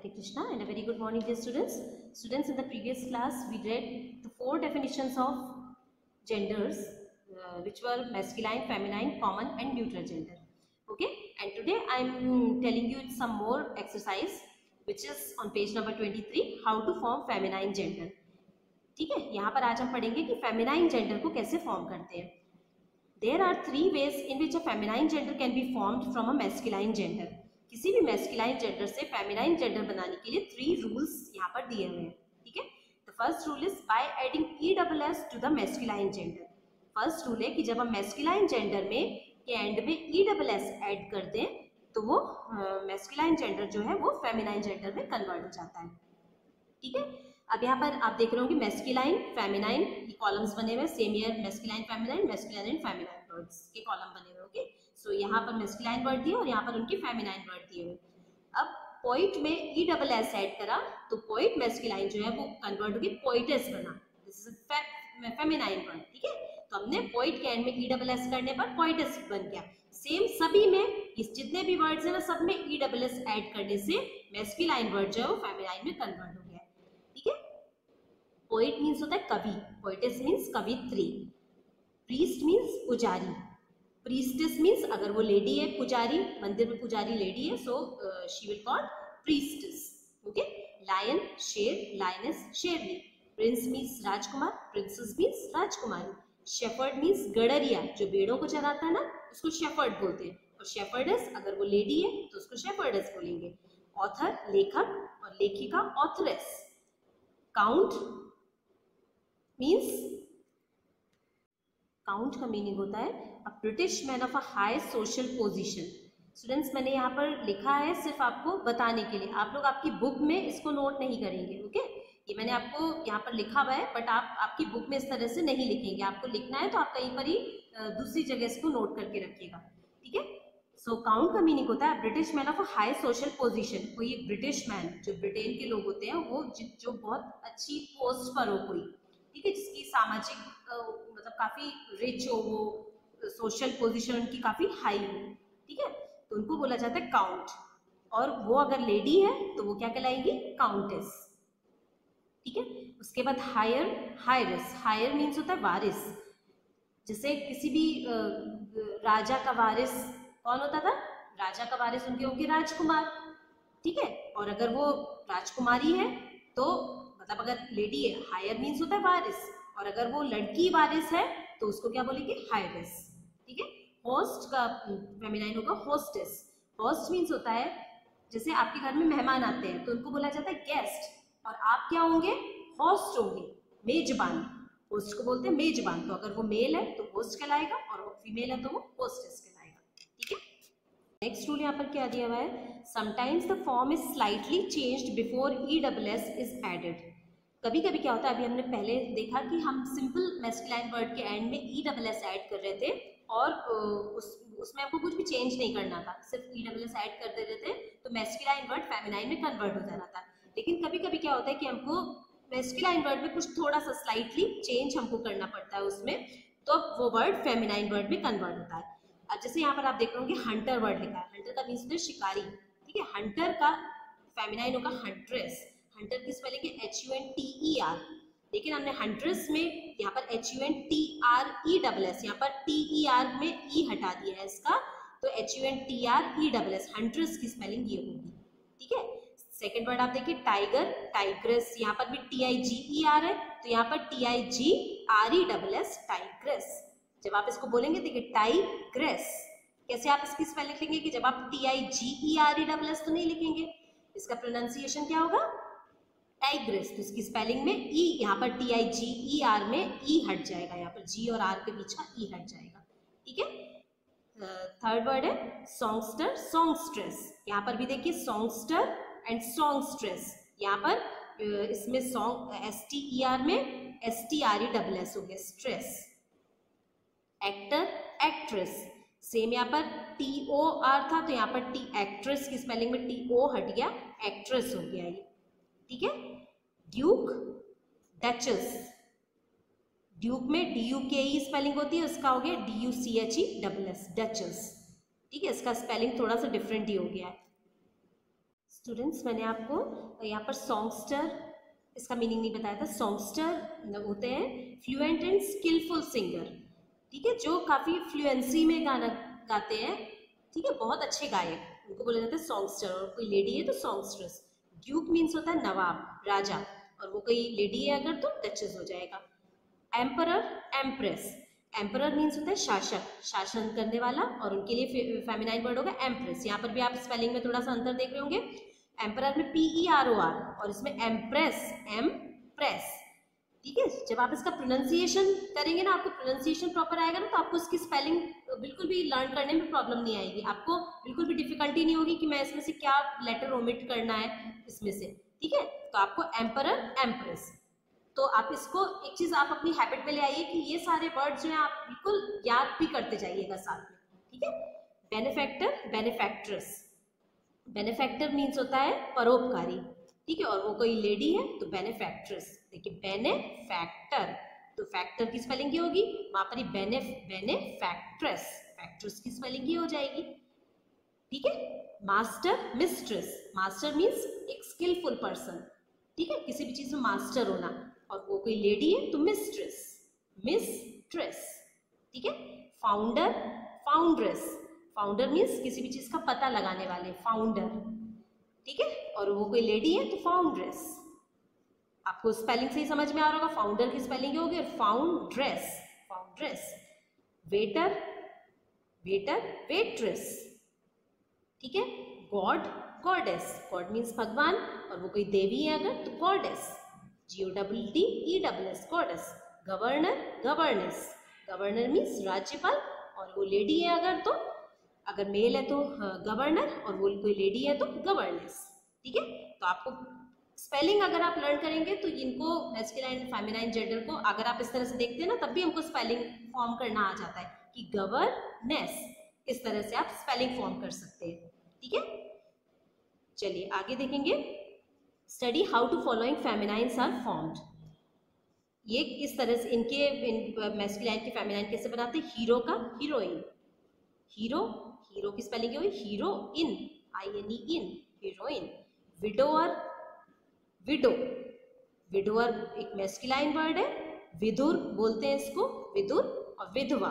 Hare Krishna and a very good morning dear students. Students, in the previous class we read the 4 definitions of genders which were masculine, feminine, common and neutral gender. Okay, and today I am telling you some more exercise which is on page number 23, how to form feminine gender. ठीक है, यहाँ पर आज हम पढ़ेंगे कि feminine gender को कैसे form करते हैं. There are 3 ways in which a feminine gender can be formed from a masculine gender. किसी भी masculine gender से feminine gender बनाने के लिए 3 rules यहाँ पर दिए हुए हैं. ठीक है, the first rule is by adding ESS to the masculine gender. First rule है कि जब हम masculine gender में के end में ESS ऐड करते हैं तो वो masculine gender जो है वो feminine gender में convert हो जाता है. ठीक है, अब यहाँ पर आप देख रहे होंगे मैस्कुलाइन फेमिनाइन की कॉलम्स बने हुए, same year masculine and feminine words के कॉलम बने हुए. ओके, सो यहाँ पर मैस्कुलाइन वर्ड दिए और यहाँ पर उनके फेमिनाइन वर्ड दिए हुए. अब पोइट में ESS ऐड करा तो पोइट मैस्कुलाइन जो है वो कन्वर्ट होगी पोइटेस बना. This is feminine word. ठीक है, तो हमने पोइट के एंड में ESS करने पर पोइटेस बन गया. सेम सभी में इस जितने भी वर्ड्स हैं ना सब में ESS ऐड करने से मैस्कुलाइन वर्ड जो है वो फेमिनाइन में कन्वर्ट हो गया. ठीक है, पोइट मीन्स होता है कवि, पोइटेस मीन्स कवित्री, प्रीस्ट मीन्स पुजारी, प्रीस्टेस मीन्स अगर वो लेडी है, पुजारी मंदिर में पुजारी लेडी है, so she will called priestess. Okay, lion शेर, लायनेस शेरनी, प्रिंस मीन्स राजकुमार, प्रिंसेस मीन्स राजकुमारी, शेफर्ड मीन्स गडरिया जो भेड़ों को चराता है ना उसको शेफर्ड बोलते हैं, और शेफर्डेस अगर वो लेडी है तो उसको शेफर्डेस बोलेंगे. ऑथर लेखक और लेखिका ऑथरेस. काउंट मीन्स, काउंट का मीनिंग होता है a British man of a high social position. Students, मैंने यहाँ पर लिखा है सिर्फ आपको बताने के लिए, आप लोग आपकी बुक में इसको नोट नहीं करेंगे. ओके, ये मैंने आपको यहाँ पर लिखा हुआ है बट आप आपकी बुक में इस तरह से नहीं लिखेंगे. आपको लिखना है तो आप कहीं पर ही दूसरी जगह इसको नोट करके रखिएगा. ठीक है, सो काउंट का मीनिंग होता है British man of a high social position. कोई एक ब्रिटिश मैन जो ब्रिटेन के लोग होते हैं वो जो बहुत अच्छी पोस्ट पर हो कोई, ठीक है, जिसकी सामाजिक मतलब काफी रिच हो, वो सोशल पोजीशन उनकी काफी हाई हो. ठीक है, तो उनको बोला जाता है काउंट. और वो अगर लेडी है तो वो क्या कहलाएगी, काउंटेस. ठीक है, उसके बाद हायर, हायरस. हायर मीन्स होता है वारिस. जैसे किसी भी राजा का वारिस कौन होता था, राजा का वारिस उनके होंगे राजकुमार. ठीक है, और अगर वो राजकुमारी है तो मतलब अगर लेडी है हायर मीन्स होता है वारिस, और अगर वो लड़की वारिस है तो उसको क्या बोलेंगे, हायरस. ठीक है, होस्ट का फेमिनाइन होगा होस्टेस. होस्ट मीन्स होता है जैसे आपके घर में मेहमान आते हैं तो उनको बोला जाता है गेस्ट, और आप क्या होंगे, होस्ट होंगे, मेजबान. होस्ट को बोलते हैं मेजबान. तो अगर वो मेल है तो होस्ट कहलाएगा और वो फीमेल है तो वो होस्टेस कहलाएगा. ठीक है, नेक्स्ट रूल यहाँ पर क्या दिया हुआ है, sometimes the form is slightly changed before ESS is added. कभी कभी क्या होता है, अभी हमने पहले देखा कि हम सिंपल मैस्कुलाइन वर्ड के एंड में ESS ऐड कर रहे थे और उसमें आपको कुछ भी चेंज नहीं करना था, सिर्फ ESS ऐड कर दे रहे थे तो मैस्कुलाइन वर्ड फेमिनाइन में कन्वर्ट हो जाना था. लेकिन कभी कभी क्या होता है कि हमको मैस्कुलाइन वर्ड में कुछ थोड़ा सा स्लाइटली चेंज हमको करना पड़ता है उसमें, तो वो वर्ड फेमिनाइन वर्ड में कन्वर्ट होता है. अब जैसे यहाँ पर आप देख रहे होंगे हंटर वर्ड लिखा है. हंटर का मीन्स होता है शिकारी. ठीक है, हंटर का फेमिनाइन होगा हंट्रेस. हंटर की स्पेलिंग है HUNTER, लेकिन हमने हंट्रेस में यहाँ पर HUNTRESS, यहाँ पर TER में E हटा दिया है इसका, तो HUNTRESS, हंट्रेस की स्पेलिंग ये होगी. ठीक है, सेकेंड वर्ड आप देखिए टाइगर, टाइग्रेस. यहाँ पर भी TIGER है तो यहाँ पर TIGRESS, टाइग्रेस. जब आप इसको बोलेंगे देखिए टाइग्रेस, कैसे आप इसकी स्पेलिंग लिखेंगे कि जब आप TIGERESS तो नहीं लिखेंगे, इसका प्रोनाउंसिएशन क्या होगा, टाइग्रेस. तो इसकी स्पेलिंग में ई, यहाँ पर TIGER में ई हट जाएगा, यहाँ पर G और R के बीच का ई हट जाएगा. ठीक है, थर्ड वर्ड है सॉन्गस्टर, सॉन्गस्ट्रेस. यहाँ पर भी देखिए सॉन्गस्टर एंड सॉन्गस्ट्रेस. यहाँ पर इसमें सॉन्ग STER में STRESS हो गया, स्ट्रेस. Actor, actress. सेम यहाँ पर TOR था तो यहाँ पर एक्ट्रेस की स्पेलिंग में TO हट गया, एक्ट्रेस हो गया ये. ठीक है, ड्यूक, डचेस. ड्यूक में DUKE स्पेलिंग होती है, उसका हो गया DUCHESS, डचेस. ठीक है, इसका स्पेलिंग थोड़ा सा डिफरेंट ही हो गया है. स्टूडेंट्स मैंने आपको यहाँ पर सॉन्गस्टर इसका मीनिंग नहीं बताया था। सॉन्गस्टर होते हैं फ्लुएंट एंड स्किलफुल सिंगर, ठीक है, जो काफ़ी फ्लुएंसी में गाना गाते हैं, ठीक है, बहुत अच्छे गायक, उनको बोला जाता है सॉन्गस्टर। और कोई लेडी है तो सॉन्गस्ट्रेस। ड्यूक मीन्स होता है नवाब, राजा, और वो कोई लेडी है अगर तो डचेस हो जाएगा। Emperor, empress. एम्परर मीन्स होता है शासक, शासन करने वाला, और उनके लिए फेमिनाइन वर्ड होगा एम्प्रेस। यहाँ पर भी आप स्पेलिंग में थोड़ा सा अंतर देख रहे होंगे। एम्परर में PEROR और इसमें एम्प्रेस एम्प्रेस, ठीक है। जब आप इसका प्रोनाउंसिएशन करेंगे ना, आपको प्रोनाउंसिएशन प्रॉपर आएगा ना, तो आपको इसकी स्पेलिंग बिल्कुल भी लर्न करने में प्रॉब्लम नहीं आएगी। आपको बिल्कुल भी डिफिकल्टी नहीं होगी कि मैं इसमें से क्या लेटर ओमिट करना है इसमें से, ठीक है। तो आपको एम्परर, एम्प्रेस, तो आप इसको एक चीज आप अपनी हैबिट में ले आइए कि ये सारे वर्ड जो है आप बिल्कुल याद भी करते जाइएगा साथ में, ठीक है। बेनिफैक्टर, बेनिफैक्ट्रेस। बेनिफैक्टर मीन्स होता है परोपकारी, ठीक है, और वो कोई लेडी है तो बेनिफैक्ट्रेस। देखिए बेनिफैक्टर, तो फैक्टर की स्पेलिंग क्या होगी, वहां पर ही बेनिफैक्ट्रेस, फैक्ट्रेस की स्पेलिंग ये हो जाएगी, ठीक है। Master, mistress. मास्टर मीन्स एक स्किलफुल पर्सन, ठीक है, किसी भी चीज में मास्टर होना, और वो कोई लेडी है तो मिस्ट्रेस, मिस्ट्रेस, ठीक है। फाउंडर, फाउंड्रेस। फाउंडर मीन्स किसी भी चीज का पता लगाने वाले, फाउंडर, ठीक है, और वो कोई लेडी है तो फाउंड्रेस। आपको स्पेलिंग सही समझ में आ रहा होगा, फाउंडर की स्पेलिंग होगी और foundress, foundress. Waiter, waiter, waitress, ठीक है। God, goddess. गॉड मीन्स भगवान, और वो कोई देवी है अगर तो goddess, GODDESS, goddess. Governor, governess. Governor means राज्यपाल, और वो लेडी है अगर तो, अगर मेल है तो गवर्नर, और वो कोई लेडी है तो गवर्नेस, ठीक है। तो आपको स्पेलिंग अगर आप लर्न करेंगे तो इनको मैस्कुलाइन, फेमिनाइन, जेंडर को अगर आप इस तरह से देखते हैं ना, तब भी हमको स्पेलिंग फॉर्म करना आ जाता है कि गवर्नेस, इस तरह से आप स्पेलिंग फॉर्म कर सकते हैं, ठीक है। चलिए आगे देखेंगे। Study how to following feminines are formed. ये इस तरह से इनके मैस्कुलाइन के फेमिनाइन कैसे बनाते हैं। हीरो का हीरोइन, हीरो, हीरो की स्पेलिंग क्या हुई, heroine, INE, heroine. Widower, widow, widower एक मैस्कुलाइन वर्ड है। विदुर बोलते हैं इसको, विदुर, और विधवा,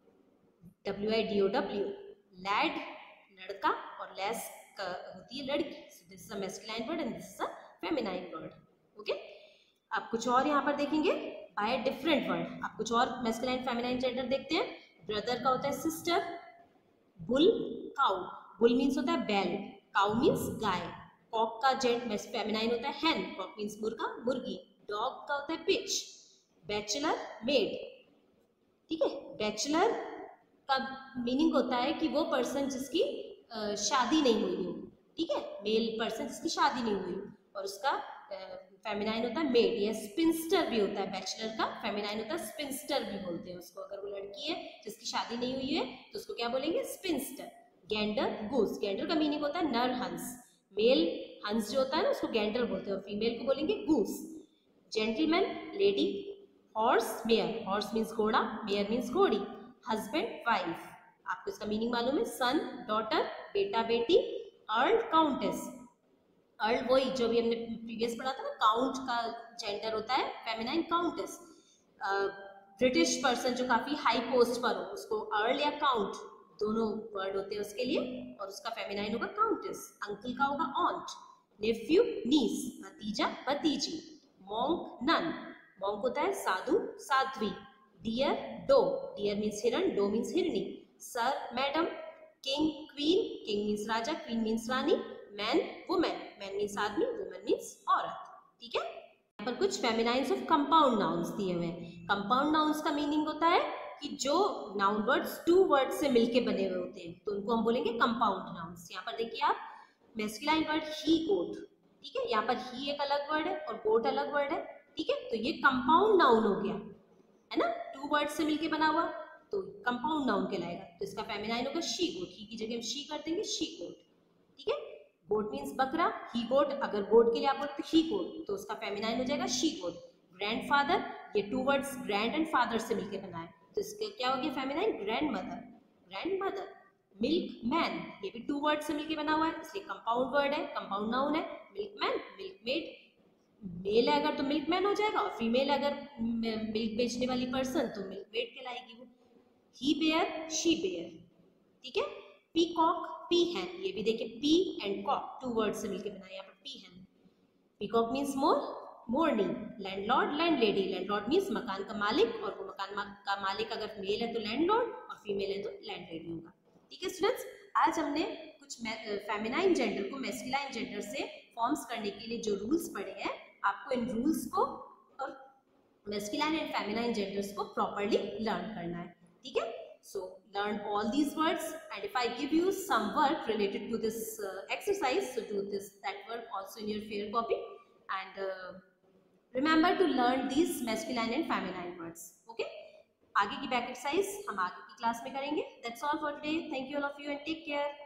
WIDOW। लैड लड़का, और लेस होती है लड़की। So this is a masculine word and this is a feminine word, okay. आप कुछ और यहाँ पर देखेंगे बाय डिफरेंट वर्ड। आप कुछ और मैस्कुलाइन, फेमिनाइन, जेंडर देखते हैं। ब्रदर का होता है sister. Bull, cow. Bull means होता है बैल, काउ मीन्स गाय। कॉक का जेंट फेमिनाइन होता है हैन, कॉक मीन्स मुर्गा, मुर्गी। डॉग का होता है पिच। बैचलर, मेड, ठीक है। बैचलर का मीनिंग होता है कि वो पर्सन जिसकी शादी नहीं हुई हो, ठीक है, मेल पर्सन जिसकी शादी नहीं हुई हो, और उसका फेमिनाइन होता है मेड। या स्पिंस्टर भी होता है, बैचलर का फेमिनाइन होता है स्पिंस्टर भी बोलते हैं उसको। अगर वो लड़की है जिसकी शादी नहीं हुई है तो उसको क्या बोलेंगे, स्पिंस्टर। Gander, goose. गैंडर का मीनिंग होता है नर हंस, मेल हंस जो होता है ना उसको गैंडर बोलते हैं, और फीमेल को बोलेंगे goose. Gentleman, lady. Horse, mare. Horse means घोड़ा, मेयर मीन्स घोड़ी। Husband, wife. आपको इसका मीनिंग मालूम है, सन, डॉटर, बेटा, बेटी। Earl, countess. अर्ल वही जो भी हमने प्रीवियस पढ़ा था ना, काउंट का जेंडर होता है फेमिनाइन, काउंटेस। ब्रिटिश पर्सन जो काफी हाई पोस्ट पर हो उसको अर्ल या काउंट दोनों वर्ड होते हैं उसके लिए, और उसका फेमिनाइन होगा काउंटेस। अंकल का होगा ऑन्ट। नेफ्यू, नीस। भतीजा, भतीजी। Monk, none. मॉन्क होता है साधु, साध्वी। Deer, doe. डियर मीन्स हिरण, डो मीन्स हिरनी। Sir, madam. King, queen. King means राजा, क्वीन मीन्स रानी। Man, women. मैन मीन्स आदमी, वुमेन मीन्स औरत, ठीक है। यहाँ पर कुछ फेमिनाइन्स ऑफ कंपाउंड नाउन्स दिए हुए हैं। कंपाउंड नाउन्स का मीनिंग होता है कि जो नाउन वर्ड्स 2 वर्ड्स से मिलके बने हुए होते हैं, तो उनको हम बोलेंगे कंपाउंड नाउन्स। यहाँ पर देखिए आप, मैस्कुलाइन वर्ड ही, गोट, ठीक है। यहाँ पर ही एक अलग वर्ड है और गोट अलग वर्ड है, ठीक है। तो ये कंपाउंड नाउन हो गया, है ना, 2 वर्ड्स से मिलके बना हुआ, तो कंपाउंड नाउन कहलाएगा। तो इसका फेमिनाइन होगा शी गोट। ही की जगह हम शी कर देंगे, शी गोट, ठीक है। गोट मीन्स बकरा, ही गोट। अगर गोट के लिए आप बोलते ही गोट तो उसका फेमिनाइन हो जाएगा शी गोट। ग्रैंडफादर, ये 2 वर्ड्स ग्रैंड एंड फादर से मिलके बना है, तो इसका क्या हो गया feminine, grand mother, grand mother, milk man, ये भी 2 वर्ड से मिलके बना हुआ है, इसलिए कंपाउंड वर्ड है, कंपाउंड नाउन है। Milk man, milk maid, male है अगर तो मिल्क मैन हो जाएगा, और फीमेल अगर मिल्क बेचने वाली पर्सन तो मिल्क मेड कहलाएगी वो। ही बेयर, शी बेयर, ठीक है। पीकॉक, पी हैन, ये भी देखिए पी एंड कॉक 2 वर्ड से मिलके बना है यहाँ पर पी हैन। पीकॉक मीन्स मोर, मोरनिंग। लैंडलॉर्ड, लैंडलेडी, लैंडलॉर्ड मीन्स मकान का मालिक, और वो मकान का मालिक अगर मेल है तो लैंडलॉर्ड और फीमेल है तो लैंडलेडी होगा। ठीक है स्टूडेंट्स, आज हमने कुछ फेमिनाइन जेंडर को मैस्कुलाइन जेंडर से फॉर्म्स करने के लिए जो रूल्स पढ़े हैं, आपको इन रूल्स को और मैस्कुलाइन एंड फेमिनाइन जेंडर्स को प्रॉपर्ली लर्न करना है। ठीक है, so learn all these words, and if I give you some work related to this exercise, so do that work also in your fair copy, and remember to learn these masculine and feminine words. Okay, आगे की back exercise हम आगे की class में करेंगे. That's all for today. Thank you all of you and take care.